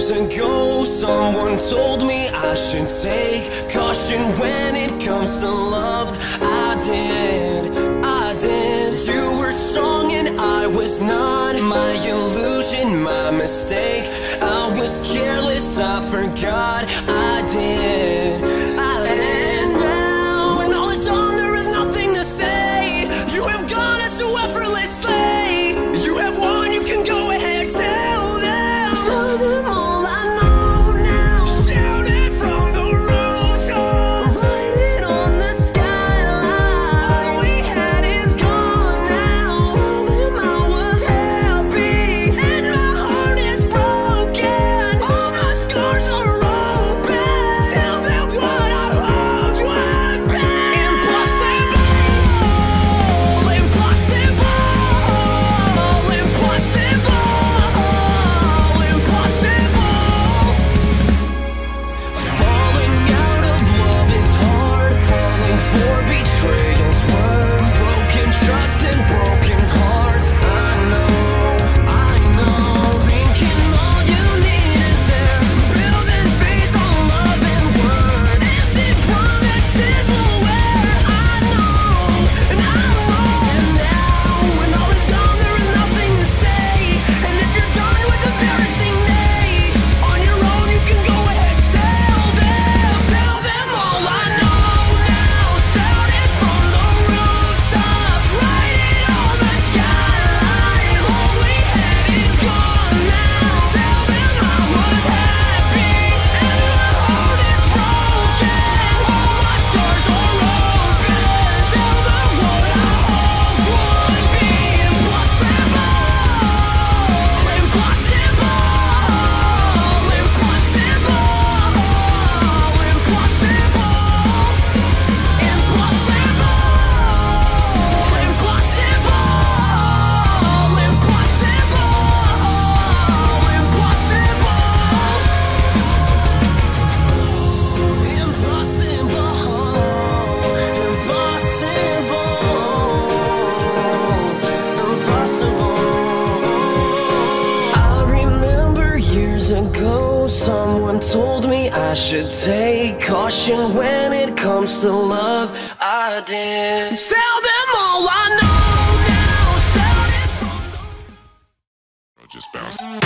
Years ago, someone told me I should take caution when it comes to love. I did. You were strong and I was not. My illusion, my mistake. I was careless, I forgot. I did. Now, when all is done, there is nothing to say. You have gone too effortlessly. You have won, you can go ahead, tell them. Tell them all I know now. Shout it from the rooftops. Write it on the skyline. All we had is gone now. Tell them I was happy and my heart is broken. All my scars are open. Tell them what I hoped would be. Impossible. Falling out of love is hard. Falling for betrayal's worse. Broken trust and broken hearts. I know. Thinking all you need is there. Building faith on love and word. Empty promises will wear. I know. And now, when all is gone, there is nothing to say. And if you're done with embarrassing me, on your own you can go ahead, tell them all I know now. Shout it from the rooftops, write it on the skyline. All we had is gone now. Tell them I was happy and my heart is broken. All my scars are open. Tell them what I hoped would be impossible. I remember years ago, someone told me I should take caution when it comes to love. I did. Tell them all I know now. Shout it from the... Just bounce.